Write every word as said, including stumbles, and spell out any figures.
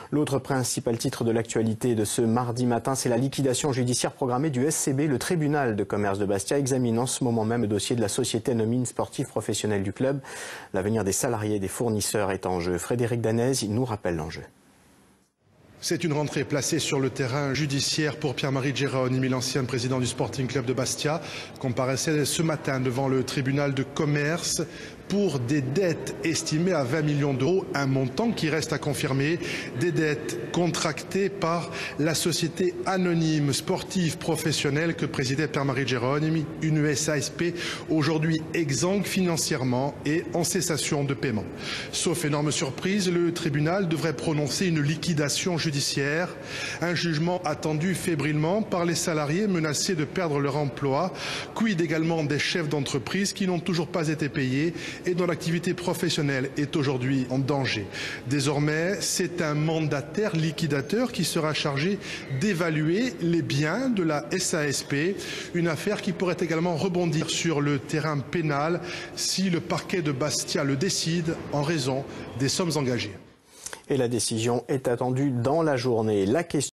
L'autre principal titre de l'actualité de ce mardi matin, c'est la liquidation judiciaire programmée du S C B. Le tribunal de commerce de Bastia examine en ce moment même le dossier de la société anonyme sportive professionnelle du club. L'avenir des salariés et des fournisseurs est en jeu. Frédéric Danez nous rappelle l'enjeu. C'est une rentrée placée sur le terrain judiciaire pour Pierre-Marie Geronimi, l'ancien président du Sporting Club de Bastia, comparaissait ce matin devant le tribunal de commerce pour des dettes estimées à vingt millions d'euros, un montant qui reste à confirmer, des dettes contractées par la société anonyme sportive professionnelle que présidait Pierre-Marie Geronimi, une S A S P aujourd'hui exsangue financièrement et en cessation de paiement. Sauf énorme surprise, le tribunal devrait prononcer une liquidation judiciaire, un jugement attendu fébrilement par les salariés menacés de perdre leur emploi, quid également des chefs d'entreprise qui n'ont toujours pas été payés et dont l'activité professionnelle est aujourd'hui en danger. Désormais, c'est un mandataire liquidateur qui sera chargé d'évaluer les biens de la S A S P, une affaire qui pourrait également rebondir sur le terrain pénal si le parquet de Bastia le décide en raison des sommes engagées. Et la décision est attendue dans la journée. La question